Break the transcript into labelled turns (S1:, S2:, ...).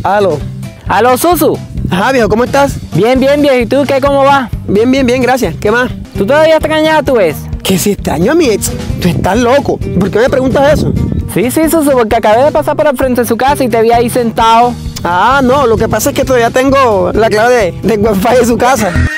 S1: Aló.
S2: Aló, Susu.
S1: Ajá, viejo, ¿cómo estás?
S2: Bien, bien, viejo. ¿Y tú qué, cómo va?
S1: Bien, bien, bien, gracias. ¿Qué más?
S2: ¿Tú todavía extrañas a tu ex?
S1: Que si extraño a mi ex. Tú estás loco. ¿Por qué me preguntas eso?
S2: Sí, Susu, porque acabé de pasar por el frente de su casa y te vi ahí sentado.
S1: Ah, no, lo que pasa es que todavía tengo la clave del wifi de su casa.